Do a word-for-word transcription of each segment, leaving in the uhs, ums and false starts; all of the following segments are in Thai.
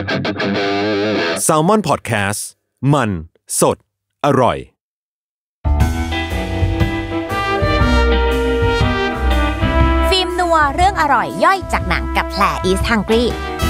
Salmon Podcast มันสดอร่อยฟิล์มนัวเรื่องอร่อยย่อยจากหนังกับแผล East Hungry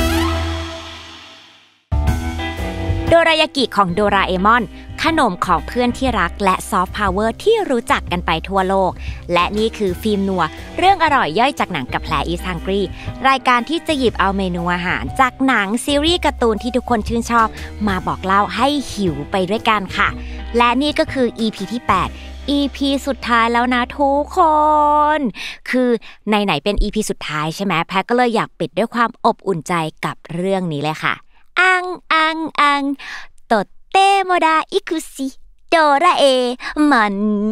โดรายากิของโดราเอมอนขนมของเพื่อนที่รักและซอฟต์พาวเวอร์ที่รู้จักกันไปทั่วโลกและนี่คือฟิล์มนัวเรื่องอร่อยย่อยจากหนังกับแผล East Hungry รายการที่จะหยิบเอาเมนูอาหารจากหนังซีรีส์การ์ตูนที่ทุกคนชื่นชอบมาบอกเล่าให้หิวไปด้วยกันค่ะและนี่ก็คือ อี พี ที่แปด อี พี สุดท้ายแล้วนะทุกคนคือไหนๆเป็น อี พี สุดท้ายใช่ไหมแพทก็เลยอยากปิดด้วยความอบอุ่นใจกับเรื่องนี้เลยค่ะอังอังอังโตเตโมดาอิคุซิโดราเอมอน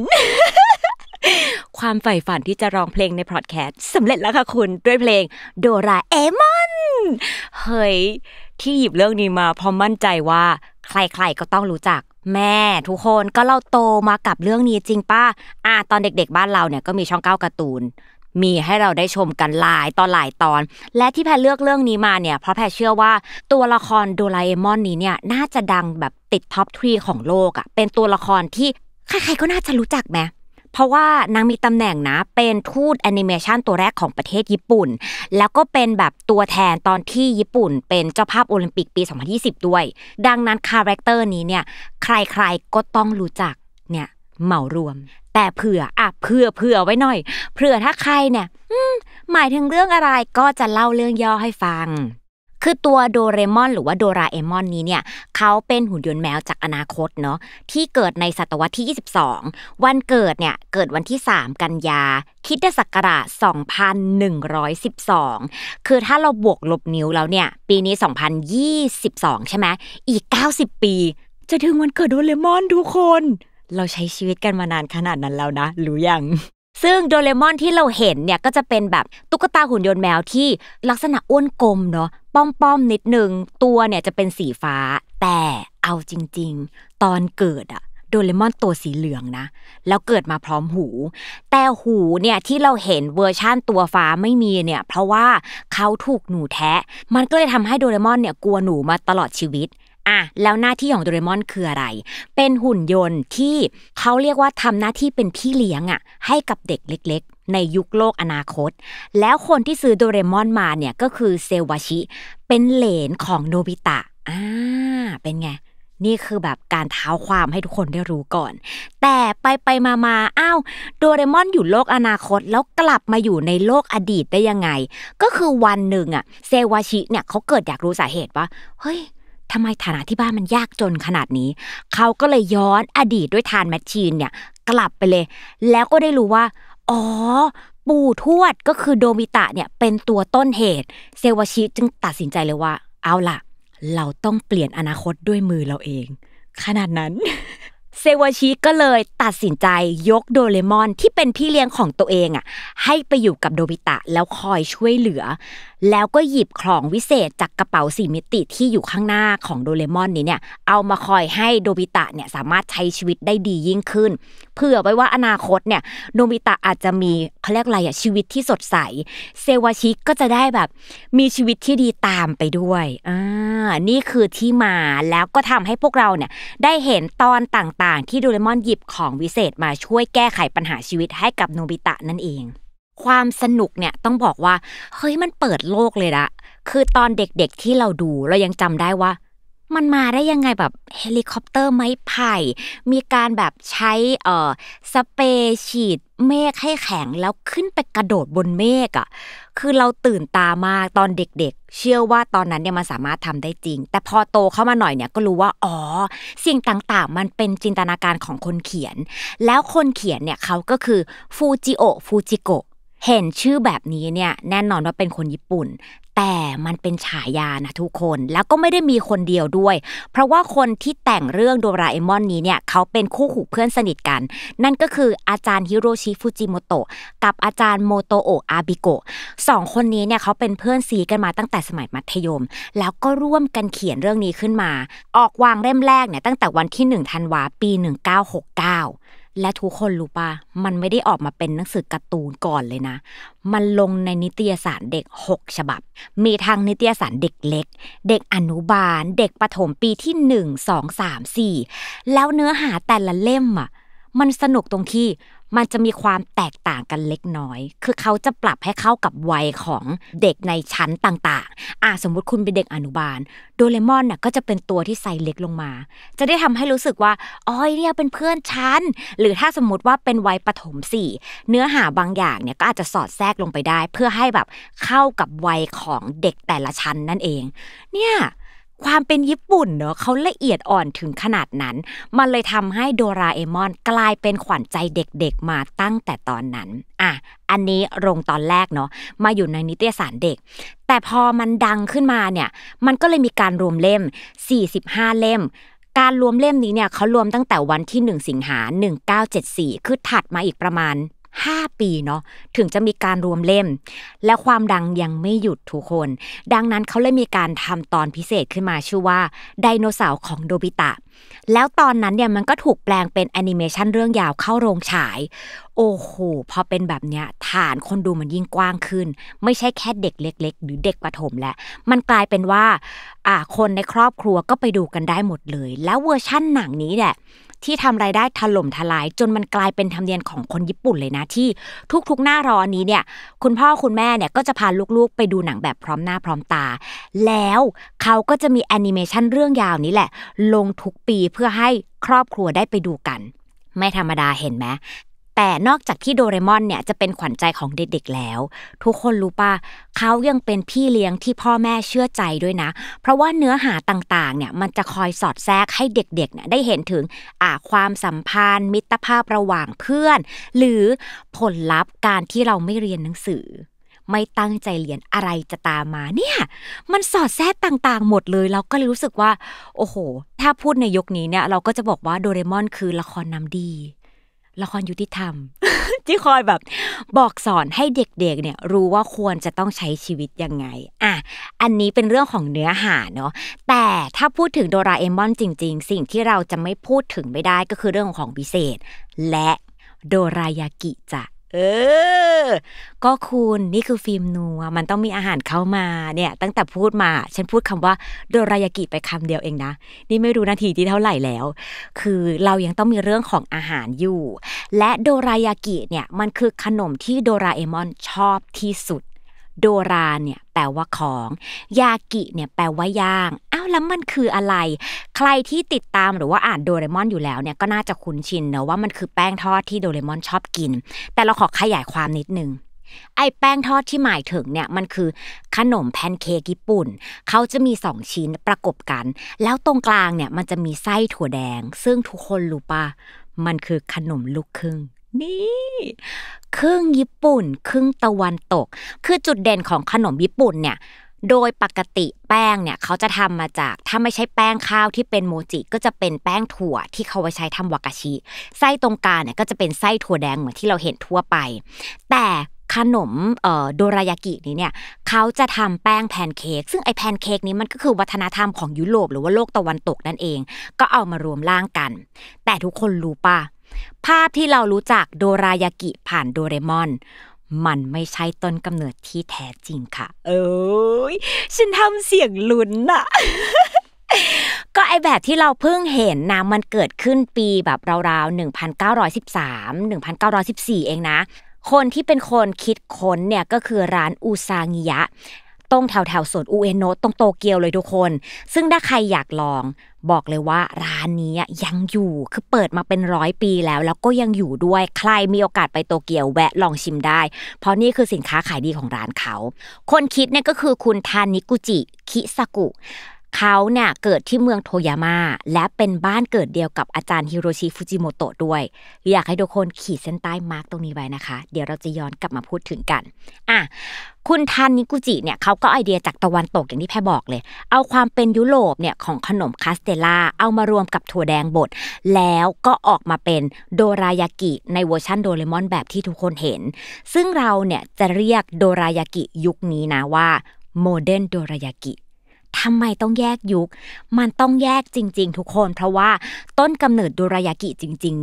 ความใฝ่ฝันที่จะร้องเพลงในพอดแคสต์สำเร็จแล้วค่ะคุณด้วยเพลงโดราเอมอนเฮ้ยที่หยิบเรื่องนี้มาเพราะมั่นใจว่าใครๆก็ต้องรู้จักแม่ทุกคนก็เราโตมากับเรื่องนี้จริงป่ะอ่ะตอนเด็กๆบ้านเราเนี่ยก็มีช่องเก้าการ์ตูนมีให้เราได้ชมกันหลายตอนหลายตอนและที่แพรเลือกเรื่องนี้มาเนี่ยเพราะแพรเชื่อว่าตัวละครโดราเอมอนนี้เนี่ยน่าจะดังแบบติดท็อปสามของโลกอ่ะเป็นตัวละครที่ใครๆก็น่าจะรู้จักไหมเพราะว่านางมีตำแหน่งนะเป็นทูตแอนิเมชันตัวแรกของประเทศญี่ปุ่นแล้วก็เป็นแบบตัวแทนตอนที่ญี่ปุ่นเป็นเจ้าภาพโอลิมปิกปีสองพันยี่สิบด้วยดังนั้นคาแรคเตอร์นี้เนี่ยใครๆก็ต้องรู้จักเนี่ยเหมารวมแต่เผื่ออ่ะเผื่อเผื่อไว้หน่อยเผื่อถ้าใครเนี่ยหมายถึงเรื่องอะไรก็จะเล่าเรื่องย่อให้ฟังคือตัวโดเรมอนหรือว่าโดราเอมอนนี้เนี่ยเขาเป็นหุ่นยนต์แมวจากอนาคตเนาะที่เกิดในศตวรรษที่ยี่สิบสองวันเกิดเนี่ยเกิดวันที่สามกันยาคริสตศักราชสองพันหนึ่งร้อยสิบสองคือถ้าเราบวกลบนิ้วแล้วเนี่ยปีนี้สองพันยี่สิบสองใช่ไหมอีกเก้าสิบปีจะถึงวันเกิดโดเรมอนทุกคนเราใช้ชีวิตกันมานานขนาดนั้นแล้วนะรู้ยังซึ่งโดเรมอนที่เราเห็นเนี่ยก็จะเป็นแบบตุ๊กตาหุ่นยนต์แมวที่ลักษณะอ้วนกลมเนาะป้อมๆนิดนึงตัวเนี่ยจะเป็นสีฟ้าแต่เอาจริงๆตอนเกิดอะโดเรมอนตัวสีเหลืองนะแล้วเกิดมาพร้อมหูแต่หูเนี่ยที่เราเห็นเวอร์ชั่นตัวฟ้าไม่มีเนี่ยเพราะว่าเขาถูกหนูแทะมันก็เลยทำให้โดเรมอนเนี่ยกลัวหนูมาตลอดชีวิตอ่ะแล้วหน้าที่ของโดเรมอนคืออะไรเป็นหุ่นยนต์ที่เขาเรียกว่าทำหน้าที่เป็นพี่เลี้ยงอ่ะให้กับเด็กเล็กๆในยุคโลกอนาคตแล้วคนที่ซื้อโดเรมอนมาเนี่ยก็คือเซวาชิเป็นเหลนของโนบิตะอ่าเป็นไงนี่คือแบบการเท้าความให้ทุกคนได้รู้ก่อนแต่ไปไปมามาอ้าวโดเรมอนอยู่โลกอนาคตแล้วกลับมาอยู่ในโลกอดีตได้ยังไงก็คือวันหนึ่งอ่ะเซวาชิเนี่ยเขาเกิดอยากรู้สาเหตุว่าเฮ้ยทำไมฐานะที่บ้านมันยากจนขนาดนี้เขาก็เลยย้อนอดีตด้วยไทม์แมชชีนเนี่ยกลับไปเลยแล้วก็ได้รู้ว่าอ๋อปู่ทวดก็คือโดมิตะเนี่ยเป็นตัวต้นเหตุเซวาชิจึงตัดสินใจเลยว่าเอาล่ะเราต้องเปลี่ยนอนาคตด้วยมือเราเองขนาดนั้น เซวาชิก็เลยตัดสินใจยกโดเรมอนที่เป็นพี่เลี้ยงของตัวเองอ่ะให้ไปอยู่กับโดบิตะแล้วคอยช่วยเหลือแล้วก็หยิบของวิเศษจากกระเป๋าสี่มิติที่อยู่ข้างหน้าของโดเรมอนนี้เนี่ยเอามาคอยให้โดบิตะเนี่ยสามารถใช้ชีวิตได้ดียิ่งขึ้นเผื่อไว้ว่าอนาคตเนี่ยโดบิตะอาจจะมีเขาเรียกอะไรอ่ะชีวิตที่สดใสเซวาชิก็จะได้แบบมีชีวิตที่ดีตามไปด้วยอ่านี่คือที่มาแล้วก็ทำให้พวกเราเนี่ยได้เห็นตอนต่างๆที่โดเรมอนหยิบของวิเศษมาช่วยแก้ไขปัญหาชีวิตให้กับโนบิตะนั่นเองความสนุกเนี่ยต้องบอกว่าเฮ้ยมันเปิดโลกเลยละคือตอนเด็กๆที่เราดูเรายังจำได้ว่ามันมาได้ยังไงแบบเฮลิคอปเตอร์ไม้ไผ่มีการแบบใช้เอ่อสเปรย์ฉีดเมฆให้แข็งแล้วขึ้นไปกระโดดบนเมฆอ่ะคือเราตื่นตามากตอนเด็กๆเชื่อว่าตอนนั้นเนี่ยมันสามารถทำได้จริงแต่พอโตเข้ามาหน่อยเนี่ยก็รู้ว่าอ๋อสิ่งต่างๆมันเป็นจินตนาการของคนเขียนแล้วคนเขียนเนี่ยเขาก็คือฟูจิโอะฟูจิโกะเห็นชื่อแบบนี้เนี่ยแน่นอนว่าเป็นคนญี่ปุ่นแต่มันเป็นฉายานะทุกคนแล้วก็ไม่ได้มีคนเดียวด้วยเพราะว่าคนที่แต่งเรื่องโดราเอมอนนี้เนี่ยเขาเป็นคู่หูเพื่อนสนิทกันนั่นก็คืออาจารย์ฮิโรชิฟุจิโมโตะกับอาจารย์โมโตโอะอาบิโกะสองคนนี้เนี่ยเขาเป็นเพื่อนซีกันมาตั้งแต่สมัยมัธยมแล้วก็ร่วมกันเขียนเรื่องนี้ขึ้นมาออกวางเล่มแรกเนี่ยตั้งแต่วันที่หนึ่งธันวาคมปีหนึ่งพันเก้าร้อยหกสิบเก้าและทุกคนรู้ป่ะมันไม่ได้ออกมาเป็นหนังสือการ์ตูนก่อนเลยนะมันลงในนิตยสารเด็กหกฉบับมีทั้งนิตยสารเด็กเล็กเด็กอนุบาลเด็กประถมปีที่หนึ่ง สอง สาม สี่แล้วเนื้อหาแต่ละเล่มอ่ะมันสนุกตรงที่มันจะมีความแตกต่างกันเล็กน้อยคือเขาจะปรับให้เข้ากับวัยของเด็กในชั้นต่างๆอ่ะสมมุติคุณเป็นเด็กอนุบาลโดเรมอนน่ะก็จะเป็นตัวที่ไซส์เล็กลงมาจะได้ทำให้รู้สึกว่าอ๋อเนี่ยเป็นเพื่อนฉันหรือถ้าสมมุติว่าเป็นวัยประถมสี่เนื้อหาบางอย่างเนี่ยก็อาจจะสอดแทรกลงไปได้เพื่อให้แบบเข้ากับวัยของเด็กแต่ละชั้นนั่นเองเนี่ยความเป็นญี่ปุ่นเนอะเขาละเอียดอ่อนถึงขนาดนั้นมันเลยทำให้โดราเอมอนกลายเป็นขวัญใจเด็กๆมาตั้งแต่ตอนนั้นอ่ะอันนี้ลงตอนแรกเนาะมาอยู่ในนิตยสารเด็กแต่พอมันดังขึ้นมาเนี่ยมันก็เลยมีการรวมเล่มสี่สิบห้าเล่มการรวมเล่มนี้เนี่ยเขารวมตั้งแต่วันที่หนึ่งสิงหาคมหนึ่งพันเก้าร้อยเจ็ดสิบสี่คือถัดมาอีกประมาณห้าปีเนาะถึงจะมีการรวมเล่มและความดังยังไม่หยุดทุกคนดังนั้นเขาเลยมีการทำตอนพิเศษขึ้นมาชื่อว่าไดโนเสาร์ของโดบิตะแล้วตอนนั้นเนี่ยมันก็ถูกแปลงเป็นแอนิเมชันเรื่องยาวเข้าโรงฉายโอ้โหพอเป็นแบบเนี้ยฐานคนดูมันยิ่งกว้างขึ้นไม่ใช่แค่เด็กเล็กๆหรือเด็กประถมแล้วมันกลายเป็นว่าอ่าคนในครอบครัวก็ไปดูกันได้หมดเลยแล้วเวอร์ชั่นหนังนี้แหละที่ทำรายได้ถล่มทลายจนมันกลายเป็นธรรมเนียมของคนญี่ปุ่นเลยนะที่ทุกๆหน้าร้อนนี้เนี่ยคุณพ่อคุณแม่เนี่ยก็จะพาลูกๆไปดูหนังแบบพร้อมหน้าพร้อมตาแล้วเขาก็จะมีแอนิเมชันเรื่องยาวนี้แหละลงทุกปีเพื่อให้ครอบครัวได้ไปดูกันไม่ธรรมดาเห็นไหมแต่นอกจากที่โดเรมอนเนี่ยจะเป็นขวัญใจของเด็กๆแล้วทุกคนรู้ป่ะเขายังเป็นพี่เลี้ยงที่พ่อแม่เชื่อใจด้วยนะเพราะว่าเนื้อหาต่างๆเนี่ยมันจะคอยสอดแทรกให้เด็กๆเนี่ยได้เห็นถึงอ่าความสัมพันธ์มิตรภาพระหว่างเพื่อนหรือผลลัพธ์การที่เราไม่เรียนหนังสือไม่ตั้งใจเรียนอะไรจะตามมาเนี่ยมันสอดแทรกต่างๆหมดเลยเราก็เลยรู้สึกว่าโอ้โหถ้าพูดในยุคนี้เนี่ยเราก็จะบอกว่าโดเรมอนคือละครน้ำดีละครยุติธรรม ที่คอยแบบบอกสอนให้เด็กๆเนี่ยรู้ว่าควรจะต้องใช้ชีวิตยังไงอ่ะอันนี้เป็นเรื่องของเนื้อหาเนาะแต่ถ้าพูดถึงโดราเอมอนจริงๆสิ่งที่เราจะไม่พูดถึงไม่ได้ก็คือเรื่องของพิเศษและโดรายากิจ้ะเออก็คุณนี่คือฟิล์มนัวมันต้องมีอาหารเข้ามาเนี่ยตั้งแต่พูดมาฉันพูดคำว่าโดรายากิไปคำเดียวเองนะนี่ไม่รู้นาทีที่เท่าไหร่แล้วคือเรายังต้องมีเรื่องของอาหารอยู่และโดรายากิเนี่ยมันคือขนมที่โดราเอมอนชอบที่สุดโดราเนี่ยแปลว่าของยากิเนี่ยแปลว่าย่างอ้าวแล้วมันคืออะไรใครที่ติดตามหรือว่าอ่านโดเรมอนอยู่แล้วเนี่ยก็น่าจะคุ้นชินเนอะว่ามันคือแป้งทอดที่โดเรมอนชอบกินแต่เราขอขยายความนิดนึงไอ้แป้งทอดที่หมายถึงเนี่ยมันคือขนมแพนเค้กญี่ปุ่นเขาจะมีสองชิ้นประกบกันแล้วตรงกลางเนี่ยมันจะมีไส้ถั่วแดงซึ่งทุกคนรู้ป่ะมันคือขนมลูกครึ่งนี่ครึ่งญี่ปุ่นครึ่งตะวันตกคือจุดเด่นของขนมญี่ปุ่นเนี่ยโดยปกติแป้งเนี่ยเขาจะทำมาจากถ้าไม่ใช่แป้งข้าวที่เป็นโมจิก็จะเป็นแป้งถั่วที่เขาไว้ใช้ทำวากาชิไส้ตรงกลางเนี่ยก็จะเป็นไส้ถั่วแดงเหมือนที่เราเห็นทั่วไปแต่ขนมเอ่อโดรายากินี้เนี่ยเขาจะทำแป้งแพนเค้กซึ่งไอแพนเค้กนี้มันก็คือวัฒนธรรมของยุโรปหรือว่าโลกตะวันตกนั่นเองก็เอามารวมร่างกันแต่ทุกคนรู้ป่ะภาพที่เรารู้จักโดรายากิผ่านโดเรมอนมันไม่ใช่ต้นกำเนิดที่แท้จริงค่ะเอ้ยฉันทำเสียงลุ้นน่ะ ก็ไอแบบที่เราเพิ่งเห็นนะมันเกิดขึ้นปีแบบราวๆหนึ่งพันเก้าร้อยสิบสาม หนึ่งพันเก้าร้อยสิบสี่เองนะคนที่เป็นคนคิดค้นเนี่ยก็คือร้านอูซางิยะตรงแถวแถวสวนอุเอโนะตรงโตเกียวเลยทุกคนซึ่งถ้าใครอยากลองบอกเลยว่าร้านนี้ยังอยู่คือเปิดมาเป็นร้อยปีแล้วแล้วก็ยังอยู่ด้วยใครมีโอกาสไปโตเกียวแวะลองชิมได้เพราะนี่คือสินค้าขายดีของร้านเขาคนคิดเนี่ยก็คือคุณทานิกุจิคิซากุเขาเนี่ยเกิดที่เมืองโทยาม่าและเป็นบ้านเกิดเดียวกับอาจารย์ฮิโรชิฟุจิโมโตะด้วยอยากให้ทุกคนขีดเส้นใต้มาร์กตรงนี้ไว้นะคะเดี๋ยวเราจะย้อนกลับมาพูดถึงกันอ่ะคุณทานิกุจิเนี่ยเขาก็ไอเดียจากตะวันตกอย่างที่แพรบอกเลยเอาความเป็นยุโรปเนี่ยของขนมคาสเตล่าเอามารวมกับถั่วแดงบดแล้วก็ออกมาเป็นโดรายากิในเวอร์ชันโดเรมอนแบบที่ทุกคนเห็นซึ่งเราเนี่ยจะเรียกโดรายากิยุคนี้นะว่าโมเดิร์นโดรายากิทำไมต้องแยกยุคมันต้องแยกจริงๆทุกคนเพราะว่าต้นกำเนิดโดรายากิจริงๆเนี่ย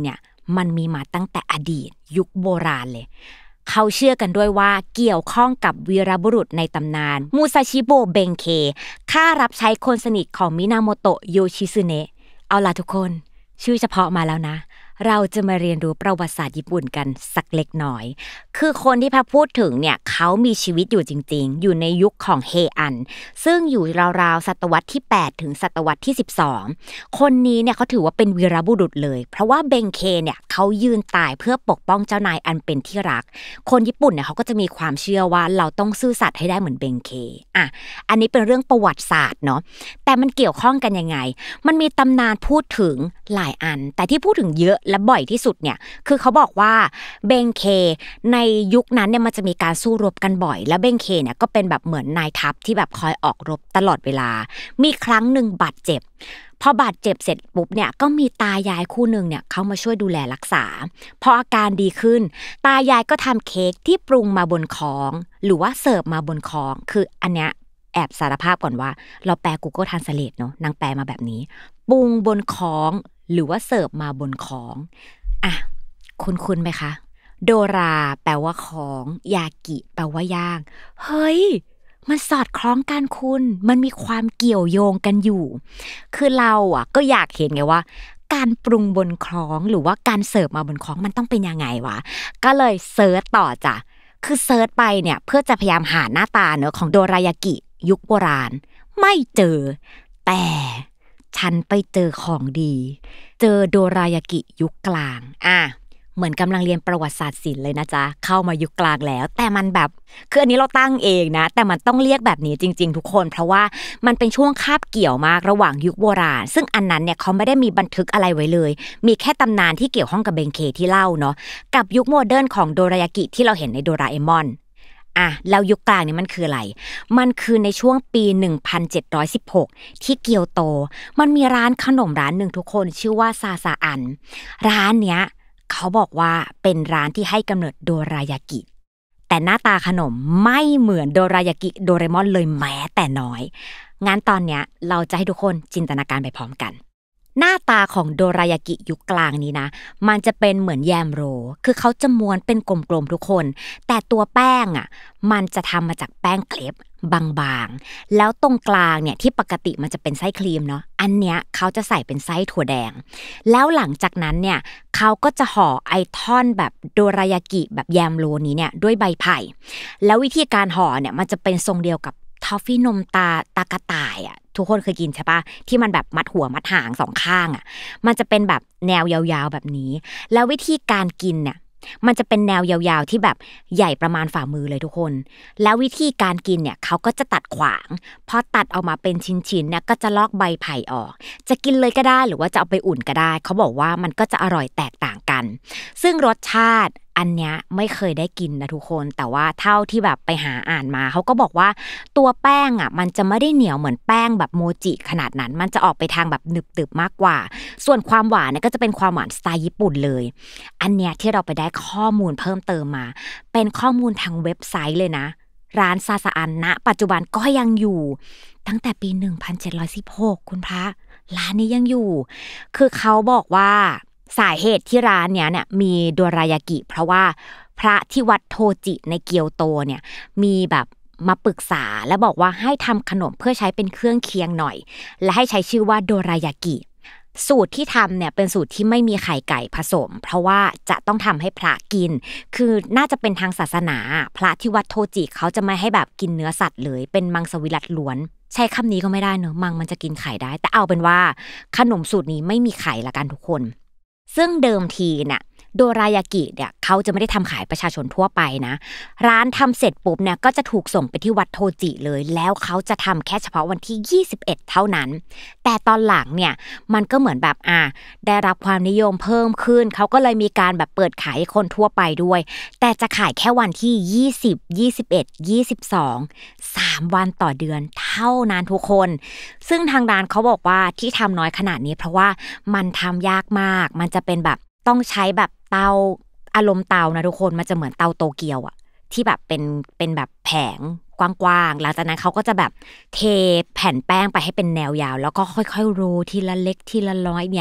มันมีมาตั้งแต่อดีตยุคโบราณเลยเขาเชื่อกันด้วยว่าเกี่ยวข้องกับวีรบุรุษในตำนานมูซาชิโบเบงเคข้ารับใช้คนสนิทของมินาโมโตะโยชิซึเนะเอาล่ะทุกคนชื่อเฉพาะมาแล้วนะเราจะมาเรียนรู้ประวัติศาสตร์ญี่ปุ่นกันสักเล็กน้อยคือคนที่พระพูดถึงเนี่ยเขามีชีวิตอยู่จริงๆอยู่ในยุคของเฮอันซึ่งอยู่ราวๆศตวรรษที่แปดถึงศตวรรษที่สิบสองคนนี้เนี่ยเขาถือว่าเป็นวีรบุรุษเลยเพราะว่าเบงเคเนี่ยเขายืนตายเพื่อปกป้องเจ้านายอันเป็นที่รักคนญี่ปุ่นเนี่ยเขาก็จะมีความเชื่อว่าเราต้องซื่อสัตย์ให้ได้เหมือนเบงเคอ่ะอันนี้เป็นเรื่องประวัติศาสตร์เนาะแต่มันเกี่ยวข้องกันยังไงมันมีตำนานพูดถึงหลายอันแต่ที่พูดถึงเยอะและบ่อยที่สุดเนี่ยคือเขาบอกว่าเบงเคในยุคนั้นเนี่ยมันจะมีการสู้รบกันบ่อยและเบงเคเนี่ยก็เป็นแบบเหมือนนายทัพที่แบบคอยออกรบตลอดเวลามีครั้งนึงบาดเจ็บพอบาดเจ็บเสร็จปุ๊บเนี่ยก็มีตายายคู่นึงเนี่ยเขามาช่วยดูแลรักษาพออาการดีขึ้นตายายก็ทำเค้กที่ปรุงมาบนค้องหรือว่าเสิร์ฟมาบนค้องคืออันเนี้ยแอบสารภาพก่อนว่าเราแปล Google Translate เนาะนางแปลมาแบบนี้ปรุงบนค้องหรือว่าเสิร์ฟมาบนค้องอ่ะคุ้นๆไหมคะโดราแปลว่าของยากิแปลว่าย่างเฮ้ยมันสอดคล้องกันคุณมันมีความเกี่ยวโยงกันอยู่คือเราอ่ะก็อยากเห็นไงว่าการปรุงบนค้องหรือว่าการเสิร์ฟมาบนค้องมันต้องเป็นยังไงวะก็เลยเซิร์ชต่อจ้ะคือเซิร์ชไปเนี่ยเพื่อจะพยายามหาหน้าตาเนอะของโดรายากิยุคโบราณไม่เจอแต่ฉันไปเจอของดีเจอโดรายากิยุคกลางอ่ะเหมือนกำลังเรียนประวัติศาสตร์ศิลป์เลยนะจ๊ะเข้ามายุคกลางแล้วแต่มันแบบคืออันนี้เราตั้งเองนะแต่มันต้องเรียกแบบนี้จริงๆทุกคนเพราะว่ามันเป็นช่วงคาบเกี่ยวมากระหว่างยุคโบราณซึ่งอันนั้นเนี่ยเขาไม่ได้มีบันทึกอะไรไว้เลยมีแค่ตำนานที่เกี่ยวข้องกับเบงเคที่เล่าเนาะกับยุคโมเดิร์นของโดรายากิที่เราเห็นในโดราเอมอนอ่ะแล้วยุคกลางนี่มันคืออะไรมันคือในช่วงปีหนึ่งพันเจ็ดร้อยสิบหกที่เกียวโตมันมีร้านขนมร้านหนึ่งทุกคนชื่อว่าซาซาอันร้านเนี้ยเขาบอกว่าเป็นร้านที่ให้กำเนิดโดรายากิแต่หน้าตาขนมไม่เหมือนโดรายากิโดเรมอนเลยแม้แต่น้อยงั้นตอนเนี้ยเราจะให้ทุกคนจินตนาการไปพร้อมกันหน้าตาของโดรายากิยุคกลางนี้นะมันจะเป็นเหมือนแยมโรคือเขาจะม้วนเป็นกลมๆทุกคนแต่ตัวแป้งอ่ะมันจะทำมาจากแป้งเครปบางๆแล้วตรงกลางเนี่ยที่ปกติมันจะเป็นไส้ครีมเนาะอันเนี้ยเขาจะใส่เป็นไส้ถั่วแดงแล้วหลังจากนั้นเนี่ยเขาก็จะห่อไอท่อนแบบโดรายากิแบบแยมโรนี้เนี่ยด้วยใบไผ่แล้ววิธีการห่อเนี่ยมันจะเป็นทรงเดียวกับทอฟฟี่นมตาตากระต่ายอ่ะทุกคนเคยกินใช่ปะที่มันแบบมัดหัวมัดหางสองข้างอ่ะมันจะเป็นแบบแนวยาวๆแบบนี้แล้ววิธีการกินเนี่ยมันจะเป็นแนวยาวๆที่แบบใหญ่ประมาณฝ่ามือเลยทุกคนแล้ววิธีการกินเนี่ยเขาก็จะตัดขวางพอตัดออกมาเป็นชิ้นๆเนี่ยก็จะลอกใบไผ่ออกจะกินเลยก็ได้หรือว่าจะเอาไปอุ่นก็ได้เขาบอกว่ามันก็จะอร่อยแตกต่างกันซึ่งรสชาติอันเนี้ยไม่เคยได้กินนะทุกคนแต่ว่าเท่าที่แบบไปหาอ่านมาเขาก็บอกว่าตัวแป้งอ่ะมันจะไม่ได้เหนียวเหมือนแป้งแบบโมจิขนาดนั้นมันจะออกไปทางแบบหนึบๆมากกว่าส่วนความหวานเนี่ยก็จะเป็นความหวานสไตล์ญี่ปุ่นเลยอันเนี้ยที่เราไปได้ข้อมูลเพิ่มเติมมาเป็นข้อมูลทางเว็บไซต์เลยนะร้านซาซาอันณปัจจุบันก็ยังอยู่ตั้งแต่ปีหนึ่งพันเจ็ดร้อยสิบหกคุณพระร้านนี้ยังอยู่คือเขาบอกว่าสาเหตุที่ร้านเนี้ยเนี่ยมีโดรายากิเพราะว่าพระที่วัดโทจิในเกียวโตเนี่ยมีแบบมาปรึกษาและบอกว่าให้ทำขนมเพื่อใช้เป็นเครื่องเคียงหน่อยและให้ใช้ชื่อว่าโดรายากิสูตรที่ทำเนี่ยเป็นสูตรที่ไม่มีไข่ไก่ผสมเพราะว่าจะต้องทำให้พระกินคือน่าจะเป็นทางศาสนาพระที่วัดโทจิเขาจะไม่ให้แบบกินเนื้อสัตว์เลยเป็นมังสวิรัติล้วนใช้คำนี้ก็ไม่ได้เนอะมังมันจะกินไข่ได้แต่เอาเป็นว่าขนมสูตรนี้ไม่มีไข่ละกันทุกคนซึ่งเดิมทีเนี่ยโดรายากิเนี่ยเขาจะไม่ได้ทำขายประชาชนทั่วไปนะร้านทำเสร็จปุ๊บเนี่ยก็จะถูกส่งไปที่วัดโทจิเลยแล้วเขาจะทำแค่เฉพาะวันที่ยี่สิบเอ็ดเท่านั้นแต่ตอนหลังเนี่ยมันก็เหมือนแบบอ่ะได้รับความนิยมเพิ่มขึ้นเขาก็เลยมีการแบบเปิดขายให้คนทั่วไปด้วยแต่จะขายแค่วันที่ยี่สิบ ยี่สิบเอ็ด ยี่สิบสอง สามวันต่อเดือนเท่านั้นทุกคนซึ่งทางร้านเขาบอกว่าที่ทำน้อยขนาดนี้เพราะว่ามันทำยากมากมันจะเป็นแบบต้องใช้แบบเตาอารมณ์เตานะทุกคนมันจะเหมือนเตาโตเกียวอะที่แบบเป็นเป็นแบบแผงกว้างๆหลังจากนั้นเขาก็จะแบบเทแผ่นแป้งไปให้เป็นแนวยาวแล้วก็ค่อยๆโรทีละเล็กทีละน้อยเนี่ย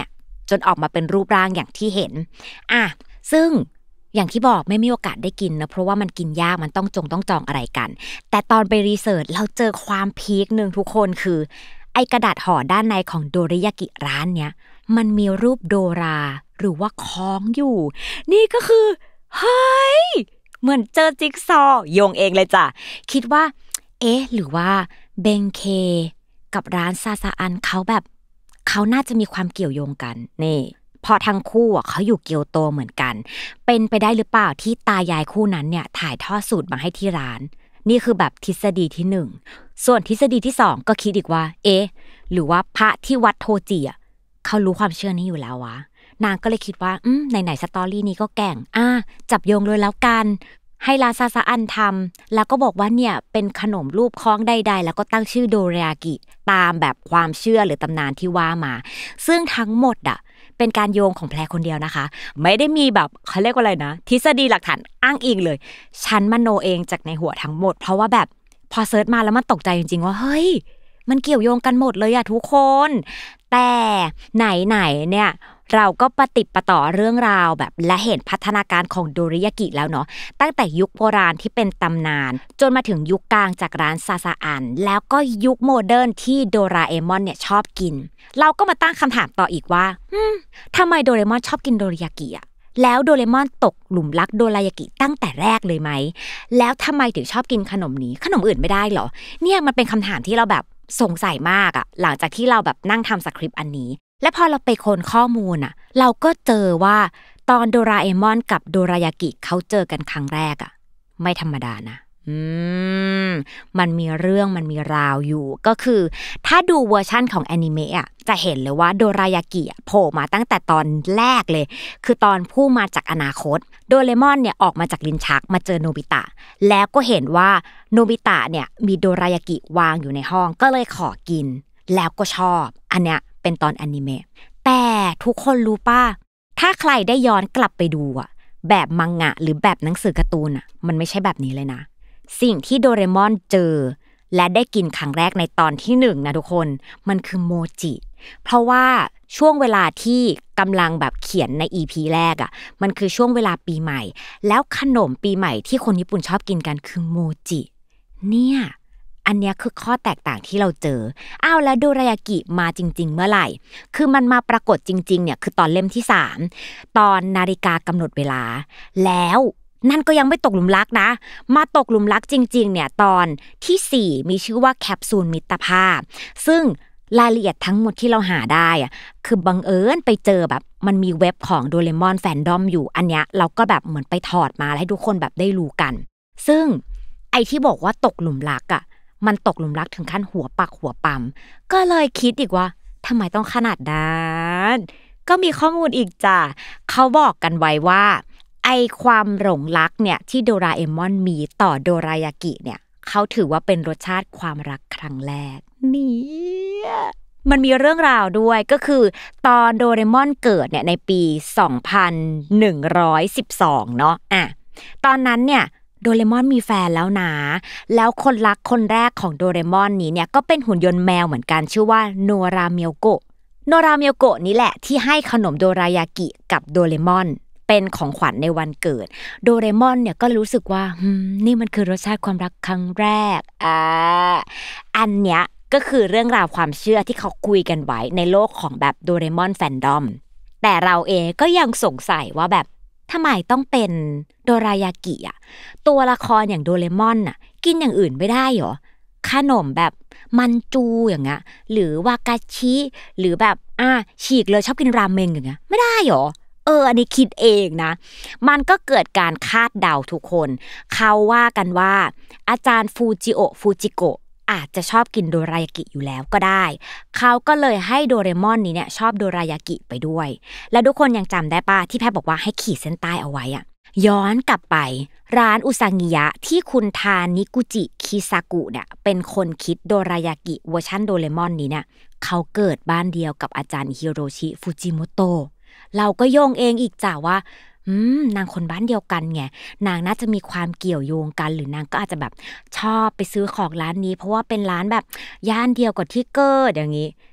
จนออกมาเป็นรูปร่างอย่างที่เห็นอ่ะซึ่งอย่างที่บอกไม่มีโอกาสได้กินนะเพราะว่ามันกินยากมันต้องจงต้องจองอะไรกันแต่ตอนไปรีเสิร์ชเราเจอความพีคนึงทุกคนคือไอกระดาษห่อด้านในของโดริยากิร้านเนี้ยมันมีรูปโดราหรือว่าคล้องอยู่นี่ก็คือเฮ้ยเหมือนเจอจิ๊กซอว์โยงเองเลยจ้ะคิดว่าเอ๊ะหรือว่าเบงเคกับร้านซาซาอันเขาแบบเขาน่าจะมีความเกี่ยวโยงกันนี่พอทั้งคู่อ่ะเขาอยู่เกียวโตเหมือนกันเป็นไปได้หรือเปล่าที่ตายายคู่นั้นเนี่ยถ่ายทอดสูตรมาให้ที่ร้านนี่คือแบบทฤษฎีที่หนึ่งส่วนทฤษฎีที่สองก็คิดอีกว่าเอ๊ะหรือว่าพระที่วัดโทจิอ่ะเขารู้ความเชื่อนี้อยู่แล้ววะนางก็เลยคิดว่าอืมไหนๆสตอรี่นี้ก็แก่งอ่ะจับโยงเลยแล้วกันให้ร้านซาซาอันทำแล้วก็บอกว่าเนี่ยเป็นขนมรูปคล้องใดๆแล้วก็ตั้งชื่อโดรายากิตามแบบความเชื่อหรือตำนานที่ว่ามาซึ่งทั้งหมดอ่ะเป็นการโยงของแพรคนเดียวนะคะไม่ได้มีแบบเขาเรียกว่าอะไรนะทฤษฎีหลักฐานอ้างอิงเลยฉันมโนเองจากในหัวทั้งหมดเพราะว่าแบบพอเซิร์ชมาแล้วมันตกใจจริงๆว่าเฮ้ยมันเกี่ยวโยงกันหมดเลยอะทุกคนแต่ไหนๆเนี่ยเราก็ปฏิปต่อเรื่องราวแบบและเห็นพัฒนาการของโดริยากิแล้วเนาะตั้งแต่ยุคโบราณที่เป็นตำนานจนมาถึงยุคกลางจากร้านซาซาอันแล้วก็ยุคโมเดิร์นที่โดราเอมอนเนี่ยชอบกินเราก็มาตั้งคำถามต่ออีกว่าอืมทำไมโดเรมอนชอบกินโดริยากิอะแล้วโดเรมอนตกหลุมรักโดรายากิตั้งแต่แรกเลยไหมแล้วทำไมถึงชอบกินขนมนี้ขนมอื่นไม่ได้หรอเนี่ยมันเป็นคำถามที่เราแบบสงสัยมากอะหลังจากที่เราแบบนั่งทำสคริปต์อันนี้และพอเราไปค้นข้อมูลอ่ะเราก็เจอว่าตอนโดราเอมอนกับโดรายากิเขาเจอกันครั้งแรกอ่ะไม่ธรรมดานะอืมมันมีเรื่องมันมีราวอยู่ก็คือถ้าดูเวอร์ชั่นของแอนิเมะอ่ะจะเห็นเลยว่าโดรายากิโผล่มาตั้งแต่ตอนแรกเลยคือตอนผู้มาจากอนาคตโดเรมอนเนี่ยออกมาจากลิ้นชักมาเจอโนบิตะแล้วก็เห็นว่าโนบิตะเนี่ยมีโดรายากิวางอยู่ในห้องก็เลยขอกินแล้วก็ชอบอันเนี้ยเป็นตอนอนิเมะแต่ทุกคนรู้ป่ะถ้าใครได้ย้อนกลับไปดูอ่ะแบบมังงะหรือแบบหนังสือการ์ตูนอ่ะมันไม่ใช่แบบนี้เลยนะสิ่งที่โดเรมอนเจอและได้กินครั้งแรกในตอนที่หนึ่งนะทุกคนมันคือโมจิเพราะว่าช่วงเวลาที่กำลังแบบเขียนใน อี พี แรกอ่ะมันคือช่วงเวลาปีใหม่แล้วขนมปีใหม่ที่คนญี่ปุ่นชอบกินกันคือโมจิเนี่ยอันเนี้ยคือข้อแตกต่างที่เราเจออ้าวแล้วโดรายากิมาจริงๆเมื่อไหร่คือมันมาปรากฏจริงๆเนี่ยคือตอนเล่มที่สามตอนนาฬิกากำหนดเวลาแล้วนั่นก็ยังไม่ตกหลุมรักนะมาตกหลุมรักจริงๆเนี่ยตอนที่สี่มีชื่อว่าแคปซูลมิตรภาพซึ่งรายละเอียดทั้งหมดที่เราหาได้อ่ะคือบังเอิญไปเจอแบบมันมีเว็บของโดเรมอนแฟนดอมอยู่อันเนี้ยเราก็แบบเหมือนไปถอดมาให้ทุกคนแบบได้รู้กันซึ่งไอ้ที่บอกว่าตกหลุมรักอ่ะมันตกหลุมรักถึงขั้นหัวปักหัวปั๊มก็เลยคิดอีกว่าทำไมต้องขนาดนั้นก็มีข้อมูลอีกจ้ะเขาบอกกันไว้ว่าไอความหลงรักเนี่ยที่โดราเอมอนมีต่อโดรายากิเนี่ยเขาถือว่าเป็นรสชาติความรักครั้งแรกนี่มันมีเรื่องราวด้วยก็คือตอนโดเรมอนเกิดเนี่ยในปีสองพันหนึ่งร้อยสิบสองเนาะอ่ะตอนนั้นเนี่ยโดเรมอนมีแฟนแล้วนะแล้วคนรักคนแรกของโดเรมอนนี้เนี่ยก็เป็นหุ่นยนต์แมวเหมือนกันชื่อว่าโนราเมียวโกะโนราเมียวโกะนี่แหละที่ให้ขนมโดรายากิกับโดเรมอนเป็นของขวัญในวันเกิดโดเรมอนเนี่ยก็รู้สึกว่าอืมนี่มันคือรสชาติความรักครั้งแรกอ่าอันเนี้ยก็คือเรื่องราวความเชื่อที่เขาคุยกันไว้ในโลกของแบบโดเรมอนแฟนดอมแต่เราเองก็ยังสงสัยว่าแบบทำไมต้องเป็นโดรายากิอ่ะตัวละครอย่างโดเรมอนน่ะกินอย่างอื่นไม่ได้หรอขนมแบบมันจูอย่างเงี้ยหรือวากาชิหรือแบบอ่ะฉีกเลยชอบกินราเมงอย่างเงี้ยไม่ได้หรอเอออันนี้คิดเองนะมันก็เกิดการคาดเดาทุกคนเขาว่ากันว่าอาจารย์ฟูจิโอะฟูจิโกะอาจจะชอบกินโดรายากิอยู่แล้วก็ได้เขาก็เลยให้โดเรมอนนี้เนี่ยชอบโดรายากิไปด้วยแล้วทุกคนยังจำได้ป่ะที่แพทบอกว่าให้ขีดเส้นใต้เอาไว้อะย้อนกลับไปร้านอุซางิยะที่คุณทานิกุจิคิซากุเนี่ยเป็นคนคิดโดรายากิเวอร์ชันโดเรมอนนี้เนี่ยเขาเกิดบ้านเดียวกับอาจารย์ฮิโรชิฟูจิโมโตะเราก็โยงเองอีกจ้ะว่าอืมนางคนบ้านเดียวกันไงนางน่าจะมีความเกี่ยวโยงกันหรือนางก็อาจจะแบบชอบไปซื้อของร้านนี้เพราะว่าเป็นร้านแบบย่านเดียวกับที่เกิดอย่างนี้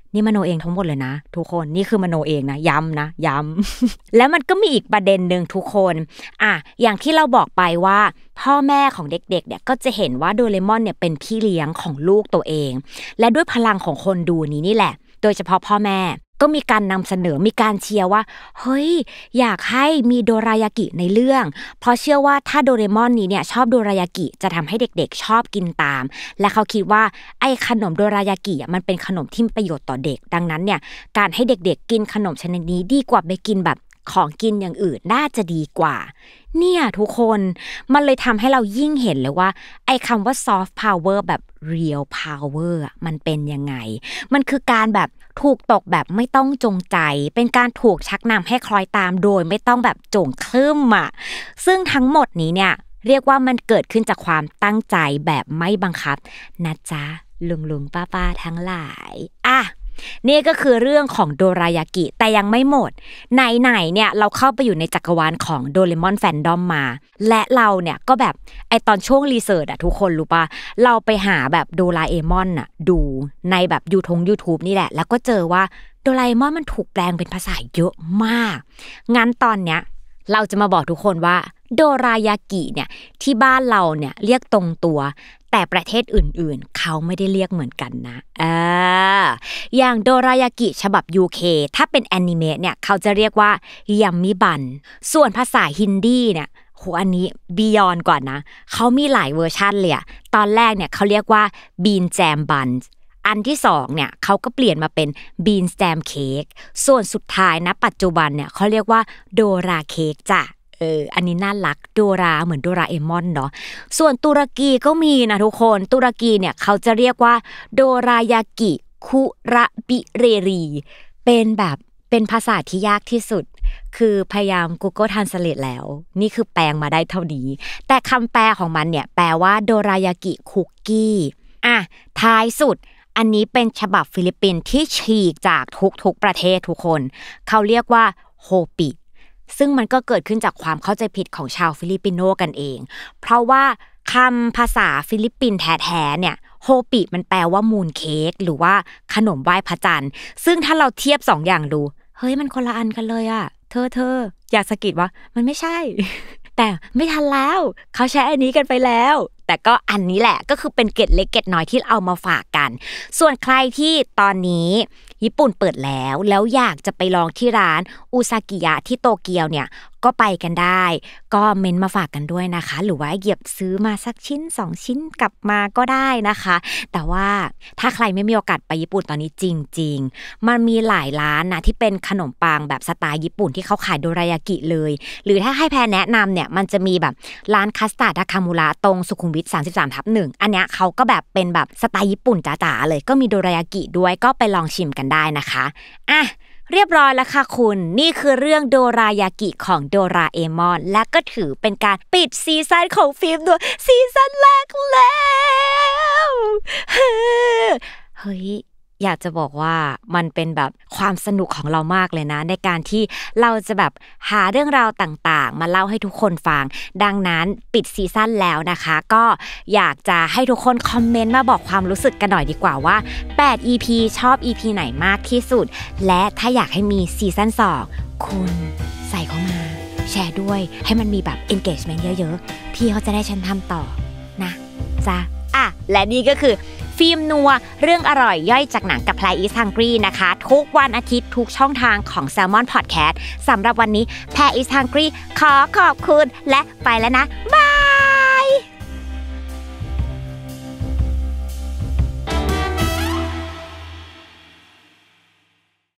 นี่มโนเองทั้งหมดเลยนะทุกคนนี่คือมโนเองนะย้ำนะย้ำ แล้วมันก็มีอีกประเด็นนึงทุกคนอ่ะอย่างที่เราบอกไปว่าพ่อแม่ของเด็กๆเนี่ยก็จะเห็นว่าโดเรมอนเนี่ยเป็นพี่เลี้ยงของลูกตัวเองและด้วยพลังของคนดูนี้นี่แหละโดยเฉพาะพ่อแม่ก็มีการนำเสนอมีการเชียร์ว่าเฮ้ยอยากให้มีโดรายากิในเรื่องเพราะเชื่อว่าถ้าโดเรมอนนี้เนี่ยชอบโดรายากิจะทำให้เด็กๆชอบกินตามและเขาคิดว่าไอ้ขนมโดรายากิมันเป็นขนมที่มีประโยชน์ต่อเด็กดังนั้นเนี่ยการให้เด็กๆกินขนมชนิดนี้ดีกว่าไปกินแบบของกินอย่างอื่นน่าจะดีกว่าเนี่ยทุกคนมันเลยทำให้เรายิ่งเห็นเลยว่าไอ้คำว่า soft power แบบ real power อ่ะมันเป็นยังไงมันคือการแบบถูกตกแบบไม่ต้องจงใจเป็นการถูกชักนำให้คล้อยตามโดยไม่ต้องแบบโจ่งครึ่มอ่ะซึ่งทั้งหมดนี้เนี่ยเรียกว่ามันเกิดขึ้นจากความตั้งใจแบบไม่บังคับนะจ๊ะลุงลุงป้าป้าทั้งหลายอ่ะนี่ก็คือเรื่องของโดรายากิแต่ยังไม่หมดไหนๆเนี่ยเราเข้าไปอยู่ในจักรวาลของโดเรมอนแฟนดอมมาและเราเนี่ยก็แบบไอตอนช่วงรีเสิร์ชอะทุกคนรู้ป่ะเราไปหาแบบโดราเอมอนอะดูในแบบยูทง YouTube นี่แหละแล้วก็เจอว่าโดราเอมอนมันถูกแปลงเป็นภาษาเยอะมากงั้นตอนเนี้ยเราจะมาบอกทุกคนว่าโดรายากิเนี่ยที่บ้านเราเนี่ยเรียกตรงตัวแต่ประเทศอื่นๆเขาไม่ได้เรียกเหมือนกันนะอ่าอย่างโดรายากิฉบับ ยู เค ถ้าเป็นแอนิเมะเนี่ยเขาจะเรียกว่ายัมมิบันส่วนภาษาฮินดีเนี่ยโหอันนี้บียอนกว่านะเขามีหลายเวอร์ชันเลยอะตอนแรกเนี่ยเขาเรียกว่าบีนแจมบันอันที่สองเนี่ยเขาก็เปลี่ยนมาเป็นบีนสแตมเค้กส่วนสุดท้ายนะปัจจุบันเนี่ยเขาเรียกว่าโดราเค้กจ้ะเอออันนี้น่ารักโดราเหมือนโดราเอมอนเนาะส่วนตุรกีก็มีนะทุกคนตุรกีเนี่ยเขาจะเรียกว่าโดรายากิคุระบิเรรีเป็นแบบเป็นภาษาที่ยากที่สุดคือพยายาม Google Translate แล้วนี่คือแปลงมาได้เท่านี้แต่คำแปลของมันเนี่ยแปลว่าโดรายากิคุกกี้อ่ะท้ายสุดอันนี้เป็นฉบับฟิลิปปินส์ที่ฉีกจากทุกๆประเทศทุกคนเขาเรียกว่าโฮปิซึ่งมันก็เกิดขึ้นจากความเข้าใจผิดของชาวฟิลิปปิโนกันเองเพราะว่าคำภาษาฟิลิปปินส์แท้ๆเนี่ยโฮปิมันแปลว่ามูนเค้กหรือว่าขนมไหว้พระจันทร์ซึ่งถ้าเราเทียบสองอย่างดูเฮ้ยมันคนละอันกันเลยอะเธอเธออยากสะกิดว่ามันไม่ใช่ แต่ไม่ทันแล้วเขาใช้อันนี้กันไปแล้วแต่ก็อันนี้แหละก็คือเป็นเกร็ดเล็กเกร็ดน้อยที่เอามาฝากกันส่วนใครที่ตอนนี้ญี่ปุ่นเปิดแล้วแล้วอยากจะไปลองที่ร้านอุซากิยะที่โตเกียวเนี่ยก็ไปกันได้ก็เมนมาฝากกันด้วยนะคะหรือว่าเหยียบซื้อมาสักชิ้นสองชิ้นกลับมาก็ได้นะคะแต่ว่าถ้าใครไม่มีโอกาสไปญี่ปุ่นตอนนี้จริงๆมันมีหลายร้านนะที่เป็นขนมปังแบบสไตล์ญี่ปุ่นที่เขาขายโดรายากิเลยหรือถ้าให้แพรแนะนำเนี่ยมันจะมีแบบร้านคัสตาร์ดทาคามุระตรงสุขุมวิทสามสิบสามทับหนึ่งอันเนี้ยเขาก็แบบเป็นแบบสไตล์ญี่ปุ่นจ๋าๆเลยก็มีโดรายากิด้วยก็ไปลองชิมกันได้นะคะอ่ะเรียบร้อยแล้วค่ะคุณนี่คือเรื่องโดรายากิของโดราเอมอนและก็ถือเป็นการปิดซีซั่นของฟิล์มด้วยซีซั่นแรกแล้วเฮ้ยอยากจะบอกว่ามันเป็นแบบความสนุกของเรามากเลยนะในการที่เราจะแบบหาเรื่องราวต่างๆมาเล่าให้ทุกคนฟังดังนั้นปิดซีซั่นแล้วนะคะก็อยากจะให้ทุกคนคอมเมนต์มาบอกความรู้สึกกันหน่อยดีกว่าว่าแปด อี พี ชอบ อี พี ไหนมากที่สุดและถ้าอยากให้มีซีซั่นสองคุณใส่เข้ามาแชร์ด้วยให้มันมีแบบ engagement เยอะๆพี่เขาจะได้ฉันทำต่อนะจ้ะอ่ะและนี่ก็คือฟิล์มนัวเรื่องอร่อยย่อยจากหนังกับ Play is Hungry นะคะทุกวันอาทิตย์ทุกช่องทางของ Salmon Podcast สำหรับวันนี้ Play is Hungry ขอขอบคุณและไปแล้วนะบาย